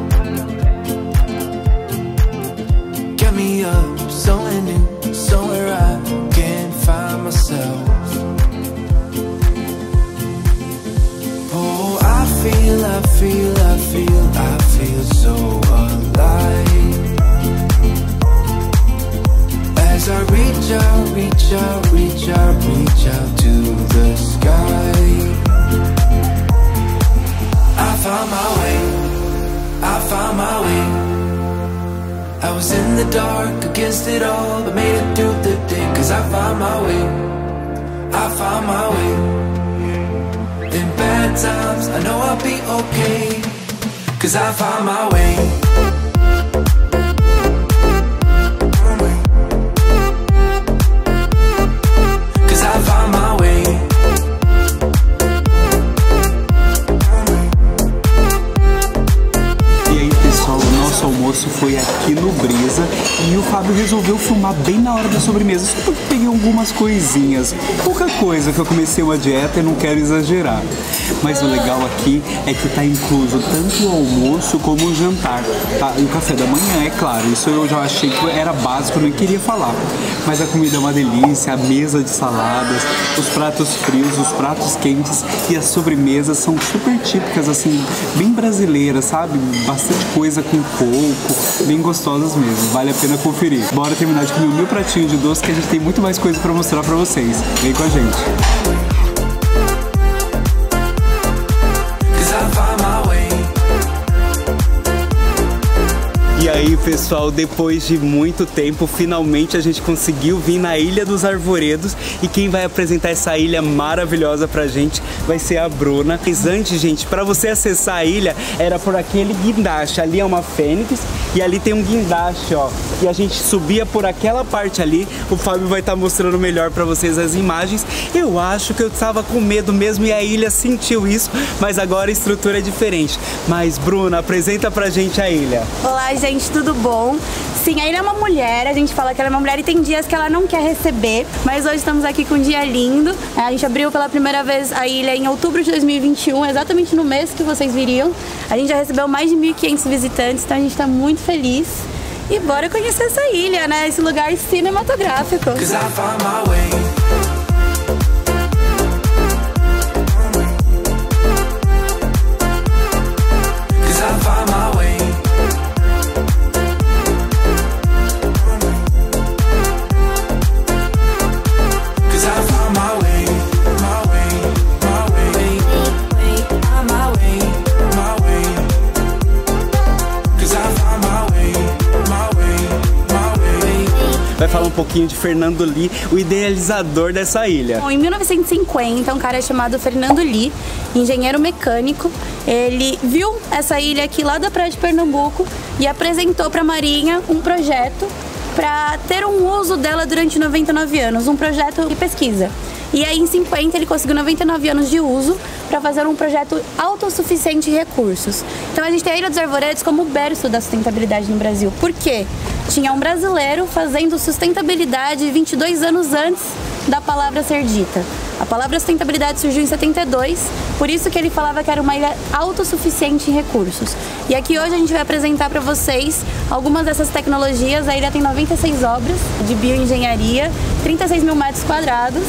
Get me up, somewhere new, somewhere I can't find myself. Oh, I feel, I feel, I feel, I feel so alive. As I reach out, reach out, reach out, reach out to the sky. I found my way, I found my way. I was in the dark, against it all, but made it through the day. Cause I found my way, I found my way. In bad times, I know I'll be okay. Cause I found my way. Cause I found my way. Nosso almoço foi aqui no Brisa e o Fábio resolveu filmar bem na hora da sobremesa, só porque eu peguei algumas coisinhas, pouca coisa, que eu comecei uma dieta e não quero exagerar. Mas o legal aqui é que tá incluso tanto o almoço como o jantar, tá? E o café da manhã, é claro, isso eu já achei que era básico, eu nem queria falar. Mas a comida é uma delícia, a mesa de saladas, os pratos frios, os pratos quentes e as sobremesas são super típicas, assim, bem brasileiras, sabe? Bastante coisa com coco, bem gostosas mesmo, vale a pena conferir. bora terminar de comer o meu pratinho de doce, que a gente tem muito mais coisa pra mostrar pra vocês. Vem com a gente. E aí, pessoal, depois de muito tempo, finalmente a gente conseguiu vir na Ilha dos Arvoredos, e quem vai apresentar essa ilha maravilhosa pra gente vai ser a Bruna. Mas antes, gente, pra você acessar a ilha, era por aquele guindaste. Ali é uma fênix e ali tem um guindaste, ó. E a gente subia por aquela parte ali. O Fábio vai estar mostrando melhor pra vocês as imagens. Eu acho que eu tava com medo mesmo e a ilha sentiu isso, mas agora a estrutura é diferente. Mas, Bruna, apresenta pra gente a ilha.
Olá, gente. Gente, tudo bom? Sim, a ilha é uma mulher, a gente fala que ela é uma mulher e tem dias que ela não quer receber, mas hoje estamos aqui com um dia lindo. A gente abriu pela primeira vez a ilha em outubro de dois mil e vinte e um, exatamente no mês que vocês viriam. A gente já recebeu mais de mil e quinhentos visitantes, então a gente está muito feliz. E bora conhecer essa ilha, né? Esse lugar cinematográfico.
Vai falar um pouquinho de Fernando Lee, o idealizador dessa ilha.
Bom, em mil novecentos e cinquenta, um cara chamado Fernando Lee, engenheiro mecânico, ele viu essa ilha aqui lá da praia de Pernambuco e apresentou para a Marinha um projeto para ter um uso dela durante noventa e nove anos, um projeto de pesquisa. E aí em cinquenta ele conseguiu noventa e nove anos de uso para fazer um projeto autossuficiente em recursos. Então a gente tem a Ilha dos Arvoredos como o berço da sustentabilidade no Brasil. Por quê? Tinha um brasileiro fazendo sustentabilidade vinte e dois anos antes da palavra ser dita. A palavra sustentabilidade surgiu em setenta e dois, por isso que ele falava que era uma ilha autossuficiente em recursos. E aqui hoje a gente vai apresentar para vocês algumas dessas tecnologias. A ilha tem noventa e seis obras de bioengenharia, trinta e seis mil metros quadrados.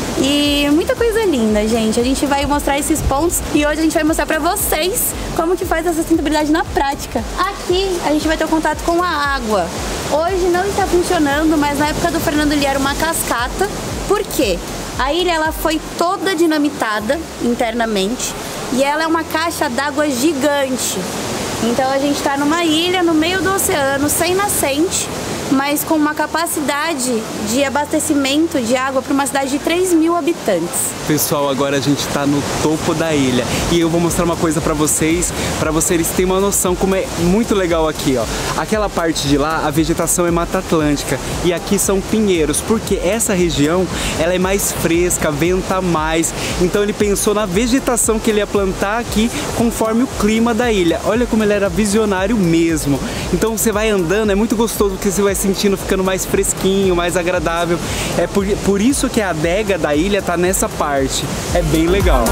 E muita coisa linda, gente. A gente vai mostrar esses pontos e hoje a gente vai mostrar pra vocês como que faz a sustentabilidade na prática. Aqui a gente vai ter o contato com a água. Hoje não está funcionando, mas na época do Fernando Lee era uma cascata. Por quê? A ilha ela foi toda dinamitada internamente e ela é uma caixa d'água gigante. Então a gente está numa ilha no meio do oceano, sem nascente, mas com uma capacidade de abastecimento de água para uma cidade de três mil habitantes.
Pessoal, agora a gente está no topo da ilha e eu vou mostrar uma coisa para vocês, para vocês terem uma noção como é muito legal aqui, ó. Aquela parte de lá, a vegetação é Mata Atlântica e aqui são pinheiros, porque essa região ela é mais fresca, venta mais. Então ele pensou na vegetação que ele ia plantar aqui conforme o clima da ilha. Olha como ele era visionário mesmo. Então você vai andando, é muito gostoso porque você vai sentindo ficando mais fresquinho, mais agradável. É por, por isso que a adega da ilha tá nessa parte. É bem legal.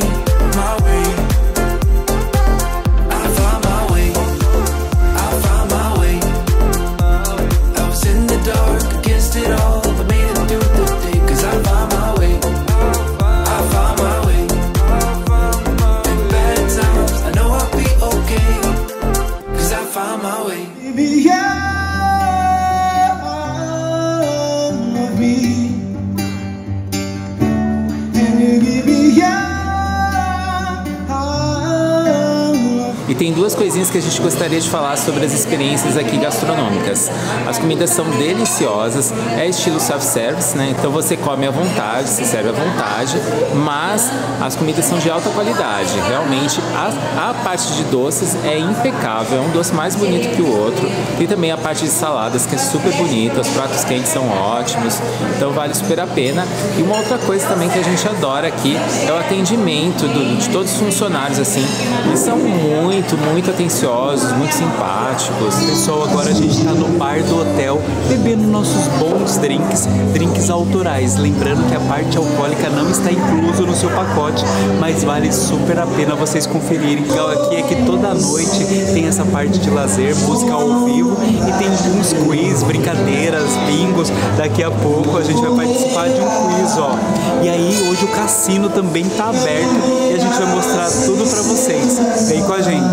E tem duas coisinhas que a gente gostaria de falar sobre as experiências aqui gastronômicas. As comidas são deliciosas, é estilo self-service, né? Então você come à vontade, se serve à vontade, mas as comidas são de alta qualidade. Realmente, a, a parte de doces é impecável, é um doce mais bonito que o outro. Tem também a parte de saladas, que é super bonita, os pratos quentes são ótimos, então vale super a pena. E uma outra coisa também que a gente adora aqui é o atendimento do, de todos os funcionários, assim. Eles são muito Muito, muito atenciosos, muito simpáticos.
Pessoal, agora a gente tá no bar do hotel bebendo nossos bons drinks, drinks autorais. Lembrando que a parte alcoólica não está incluso no seu pacote, mas vale super a pena vocês conferirem. Legal aqui é que toda noite tem essa parte de lazer, música ao vivo e tem uns quiz, brincadeiras, bingos. Daqui a pouco a gente vai participar de um quiz, ó. E aí hoje o cassino também tá aberto e a gente vai mostrar tudo pra vocês. Vem com a gente.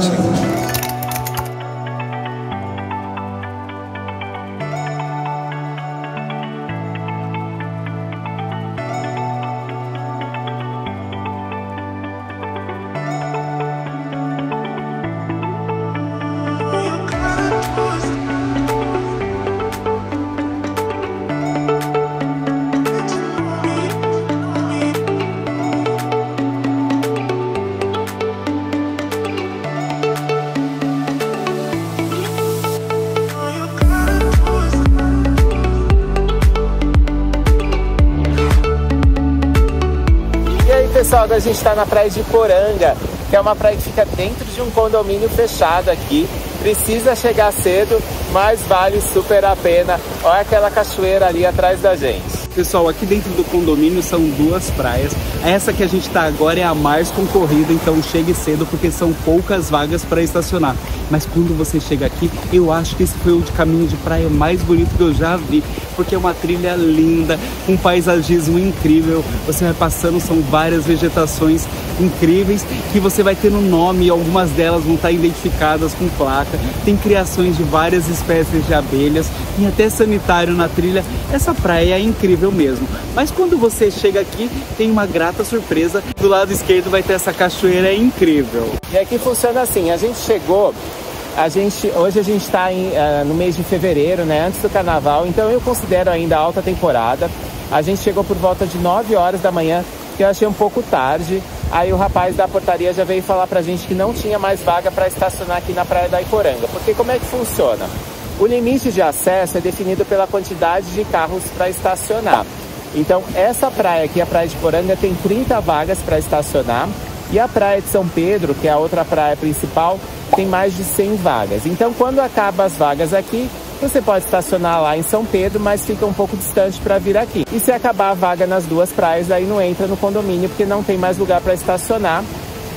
pessoal, agora a gente está na praia de Poranga, que é uma praia que fica dentro de um condomínio fechado aqui. Precisa chegar cedo, mas vale super a pena. Olha aquela cachoeira ali atrás da gente.
Pessoal, aqui dentro do condomínio são duas praias. Essa que a gente tá agora é a mais concorrida, então chegue cedo porque são poucas vagas para estacionar. Mas quando você chega aqui, eu acho que esse foi o caminho de praia mais bonito que eu já vi, porque é uma trilha linda, um paisagismo incrível. Você vai passando, são várias vegetações incríveis que você vai ter no nome, algumas delas vão estar identificadas com placa. Tem criações de várias espécies de abelhas, tem até sanitário na trilha. Essa praia é incrível mesmo. Mas quando você chega aqui, tem uma grata surpresa. Do lado esquerdo vai ter essa cachoeira incrível.
E aqui funciona assim, a gente chegou, a gente, hoje a gente está uh, no mês de fevereiro, né, antes do carnaval, então eu considero ainda alta temporada. A gente chegou por volta de nove horas da manhã, que eu achei um pouco tarde. Aí o rapaz da portaria já veio falar pra gente que não tinha mais vaga para estacionar aqui na praia da Iporanga. Porque como é que funciona? O limite de acesso é definido pela quantidade de carros para estacionar. Então essa praia aqui, a praia de Iporanga, tem trinta vagas para estacionar. E a praia de São Pedro, que é a outra praia principal, tem mais de cem vagas. Então quando acabam as vagas aqui, você pode estacionar lá em São Pedro, mas fica um pouco distante para vir aqui. E se acabar a vaga nas duas praias, aí não entra no condomínio, porque não tem mais lugar para estacionar.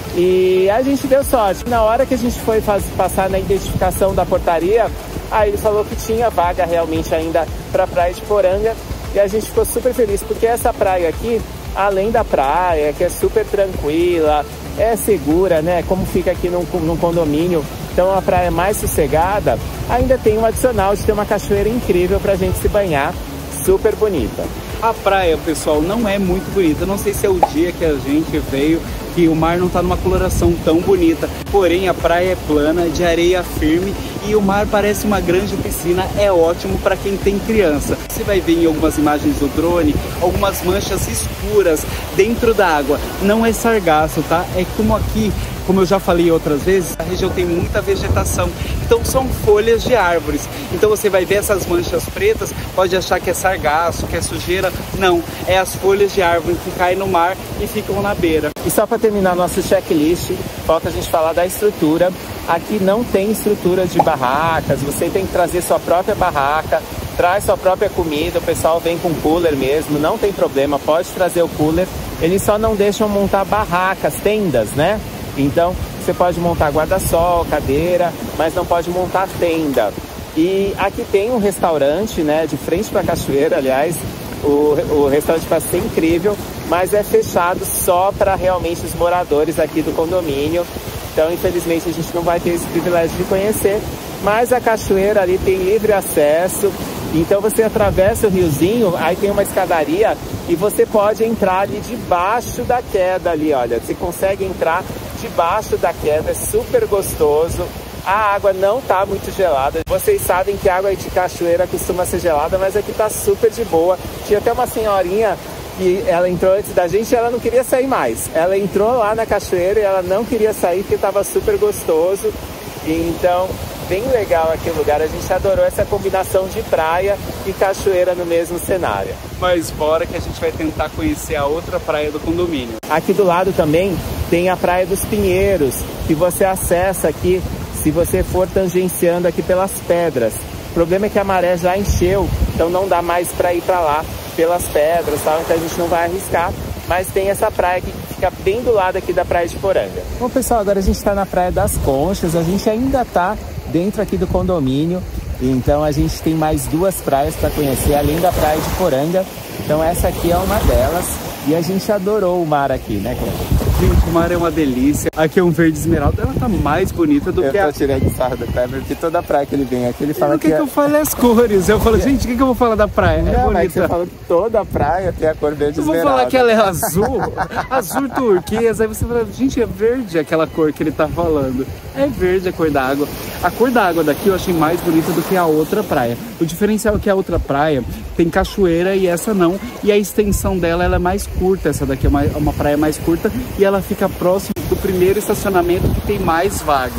E a gente deu sorte. Na hora que a gente foi faz, passar na identificação da portaria, aí ele falou que tinha vaga realmente ainda para a praia de Poranga. E a gente ficou super feliz, porque essa praia aqui, além da praia, que é super tranquila, é segura, né? Como fica aqui num, num condomínio, então a praia é mais sossegada, ainda tem um adicional de ter uma cachoeira incrível pra gente se banhar, super bonita.
A praia, pessoal, não é muito bonita. Não sei se é o dia que a gente veio, que o mar não tá numa coloração tão bonita. Porém, a praia é plana, de areia firme e o mar parece uma grande piscina. É ótimo para quem tem criança. Você vai ver em algumas imagens do drone, algumas manchas escuras dentro da água. Não é sargaço, tá? É como aqui, como eu já falei outras vezes, a região tem muita vegetação. Então são folhas de árvores. Então você vai ver essas manchas pretas, pode achar que é sargaço, que é sujeira. Não, é as folhas de árvore que caem no mar e ficam na beira.
E só para terminar nosso checklist, falta a gente falar da estrutura. Aqui não tem estrutura de barracas, você tem que trazer sua própria barraca, traz sua própria comida, o pessoal vem com cooler mesmo, não tem problema, pode trazer o cooler. Eles só não deixam montar barracas, tendas, né? Então você pode montar guarda-sol, cadeira, mas não pode montar tenda. E aqui tem um restaurante, né, de frente para a cachoeira, aliás, o, o restaurante vai ser incrível, mas é fechado só para realmente os moradores aqui do condomínio. Então, infelizmente, a gente não vai ter esse privilégio de conhecer, mas a cachoeira ali tem livre acesso. Então você atravessa o riozinho, aí tem uma escadaria e você pode entrar ali debaixo da queda ali, olha, você consegue entrar debaixo da queda, é super gostoso. A água não tá muito gelada. Vocês sabem que a água de cachoeira costuma ser gelada, mas aqui tá super de boa. Tinha até uma senhorinha que ela entrou antes da gente e ela não queria sair mais. Ela entrou lá na cachoeira e ela não queria sair porque tava super gostoso. Então, bem legal aqui o lugar. A gente adorou essa combinação de praia e cachoeira no mesmo cenário.
Mas bora que a gente vai tentar conhecer a outra praia do condomínio.
Aqui do lado também tem a Praia dos Pinheiros, que você acessa aqui se você for tangenciando aqui pelas pedras. O problema é que a maré já encheu, então não dá mais para ir para lá pelas pedras, tal, então a gente não vai arriscar. Mas tem essa praia que fica bem do lado aqui da Praia de Poranga. Bom, pessoal, agora a gente está na Praia das Conchas. A gente ainda está dentro aqui do condomínio. Então a gente tem mais duas praias para conhecer, além da Praia de Poranga. Então essa aqui é uma delas. E a gente adorou o mar aqui, né, Cleber?
Gente, o mar é uma delícia. Aqui é um verde esmeralda, ela tá mais bonita do
eu
que a...
Eu tô tirando sarro do Kleber, porque toda praia que ele vem aqui, ele fala
que...
que...
que
é...
eu falo as cores. Eu falo, gente, o que, que eu vou falar da praia?
Não,
é bonita.
mas você falou que toda praia tem a cor verde
eu
esmeralda.
Eu vou falar que ela é azul, azul turquesa. Aí você fala, gente, é verde aquela cor que ele tá falando. É verde a cor da água. A cor da água daqui eu achei mais bonita do que a outra praia. O diferencial é que a outra praia tem cachoeira e essa não. E a extensão dela ela é mais curta. Essa daqui é uma, uma praia mais curta e ela fica próxima do primeiro estacionamento que tem mais vagas.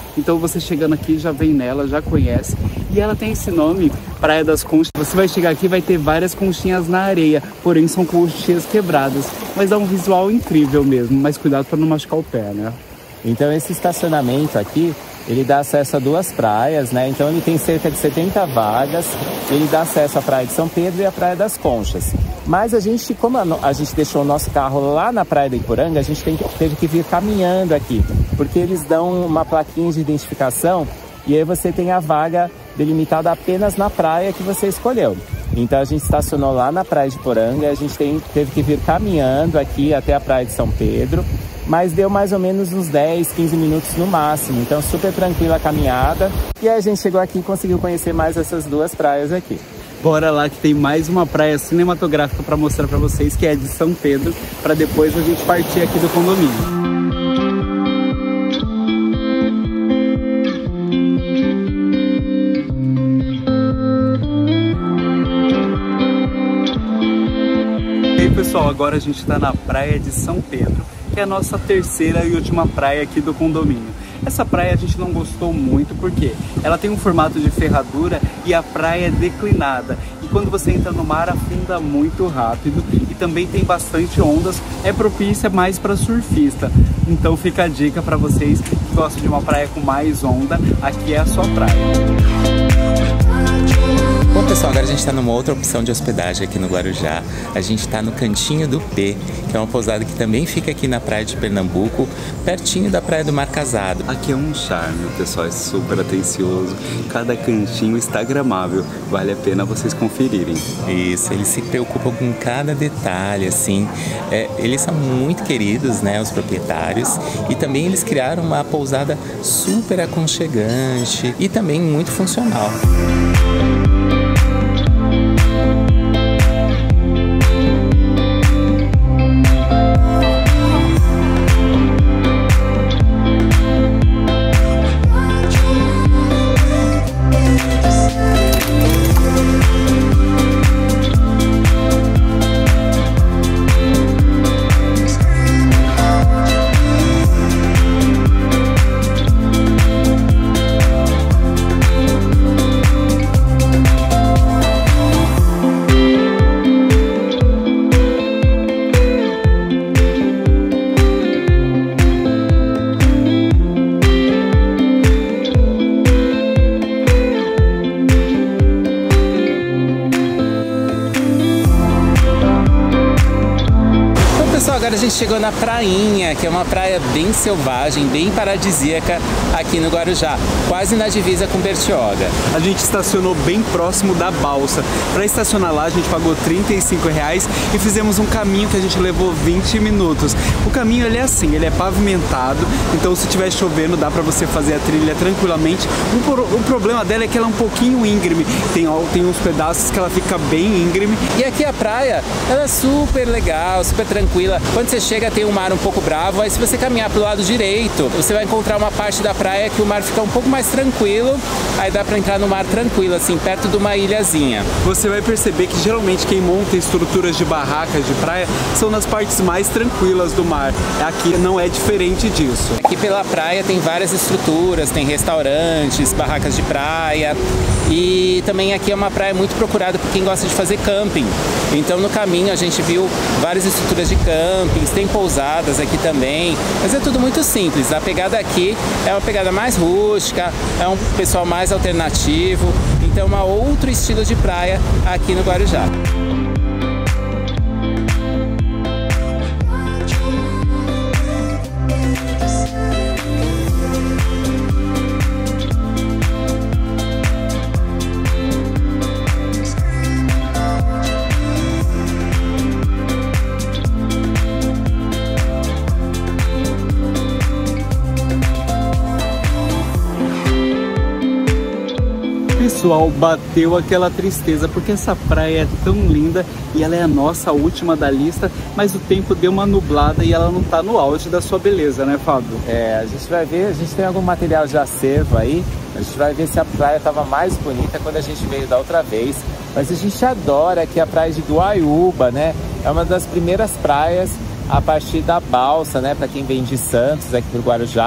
Então você chegando aqui já vem nela, já conhece. E ela tem esse nome, Praia das Conchas. Você vai chegar aqui e vai ter várias conchinhas na areia, porém são conchinhas quebradas. Mas dá um visual incrível mesmo, mas cuidado para não machucar o pé, né?
Então esse estacionamento aqui, ele dá acesso a duas praias, né? Então ele tem cerca de setenta vagas, ele dá acesso à Praia de São Pedro e à Praia das Conchas. Mas a gente, como a, a gente deixou o nosso carro lá na Praia da Iporanga, a gente tem, teve que vir caminhando aqui, porque eles dão uma plaquinha de identificação e aí você tem a vaga delimitada apenas na praia que você escolheu. Então a gente estacionou lá na Praia de Iporanga, a gente tem, teve que vir caminhando aqui até a Praia de São Pedro, mas deu mais ou menos uns dez, quinze minutos no máximo, então super tranquila a caminhada. E aí a gente chegou aqui e conseguiu conhecer mais essas duas praias aqui.
Bora lá que tem mais uma praia cinematográfica para mostrar para vocês, que é de São Pedro, para depois a gente partir aqui do condomínio. E aí pessoal, agora a gente está na Praia de São Pedro, que é a nossa terceira e última praia aqui do condomínio. Essa praia a gente não gostou muito porque ela tem um formato de ferradura e a praia é declinada. E quando você entra no mar, afunda muito rápido e também tem bastante ondas, é propícia mais para surfista. Então fica a dica para vocês que gostam de uma praia com mais onda, aqui é a sua praia.
Bom pessoal, agora a gente está numa outra opção de hospedagem aqui no Guarujá. A gente está no Cantinho do P, que é uma pousada que também fica aqui na praia de Pernambuco, pertinho da praia do Mar Casado.
Aqui é um charme, o pessoal é super atencioso, cada cantinho instagramável, vale a pena vocês conferirem.
Isso, eles se preocupam com cada detalhe, assim, é, eles são muito queridos, né, os proprietários, e também eles criaram uma pousada super aconchegante e também muito funcional. Agora a gente chegou na Prainha, que é uma praia bem selvagem, bem paradisíaca aqui no Guarujá, quase na divisa com Bertioga.
A gente estacionou bem próximo da balsa. Para estacionar lá a gente pagou trinta e cinco reais e fizemos um caminho que a gente levou vinte minutos. O caminho ele é assim, ele é pavimentado, então se estiver chovendo dá para você fazer a trilha tranquilamente. O, pro, o problema dela é que ela é um pouquinho íngreme, tem, tem uns pedaços que ela fica bem íngreme.
E aqui a praia, ela é super legal, super tranquila. Quando você chega tem um mar um pouco bravo, aí se você caminhar pro lado direito, você vai encontrar uma parte da praia que o mar fica um pouco mais tranquilo, aí dá pra entrar no mar tranquilo, assim, perto de uma ilhazinha.
Você vai perceber que geralmente quem monta estruturas de barracas de praia são nas partes mais tranquilas do mar. Aqui não é diferente disso.
Aqui pela praia tem várias estruturas, tem restaurantes, barracas de praia, e também aqui é uma praia muito procurada por quem gosta de fazer camping. Então no caminho a gente viu várias estruturas de campings, tem pousadas aqui também, mas é tudo muito simples. A pegada aqui é uma pegada mais rústica, é um pessoal mais alternativo, então é um outro estilo de praia aqui no Guarujá.
Pessoal, bateu aquela tristeza porque essa praia é tão linda e ela é a nossa última da lista, mas o tempo deu uma nublada e ela não tá no auge da sua beleza, né, Fábio?
É, a gente vai ver, a gente tem algum material de acervo aí, a gente vai ver se a praia tava mais bonita quando a gente veio da outra vez, mas a gente adora aqui a praia de Guaiúba, né? É uma das primeiras praias a partir da balsa, né, para quem vem de Santos aqui pro Guarujá.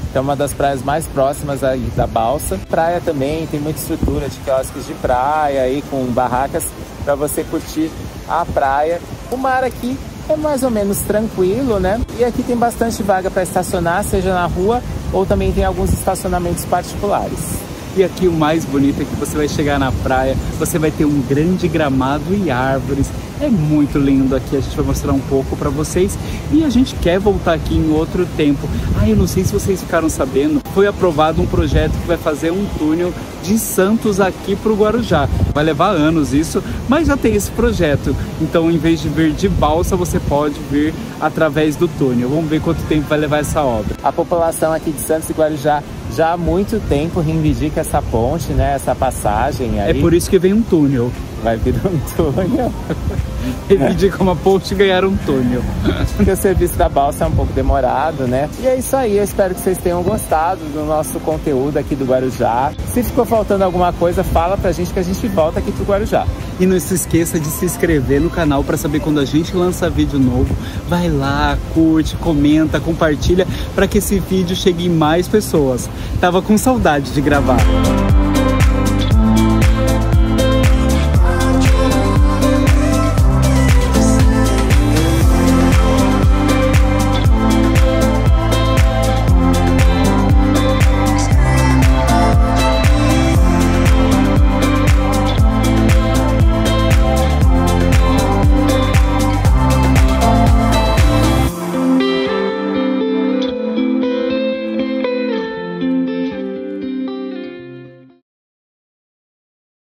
Então, uma das praias mais próximas aí da balsa. Praia também tem muita estrutura de quiosques de praia aí com barracas para você curtir a praia. O mar aqui é mais ou menos tranquilo, né? E aqui tem bastante vaga para estacionar, seja na rua ou também tem alguns estacionamentos particulares.
E aqui o mais bonito é que você vai chegar na praia, você vai ter um grande gramado e árvores. É muito lindo aqui, a gente vai mostrar um pouco para vocês e a gente quer voltar aqui em outro tempo. Ah, eu não sei se vocês ficaram sabendo, foi aprovado um projeto que vai fazer um túnel de Santos aqui para o Guarujá. Vai levar anos isso, mas já tem esse projeto. Então, em vez de vir de balsa, você pode vir através do túnel. Vamos ver quanto tempo vai levar essa obra.
A população aqui de Santos e Guarujá já há muito tempo reivindica essa ponte, né? Essa passagem aí.
É por isso que vem um túnel.
Vai vir um túnel.
Reivindica uma ponte e ganhar um túnel.
Porque o serviço da balsa é um pouco demorado, né? E é isso aí, eu espero que vocês tenham gostado do nosso conteúdo aqui do Guarujá. Se ficou faltando alguma coisa, fala pra gente que a gente volta aqui pro Guarujá.
E não se esqueça de se inscrever no canal para saber quando a gente lança vídeo novo. Vai lá, curte, comenta, compartilha para que esse vídeo chegue em mais pessoas. Tava com saudade de gravar.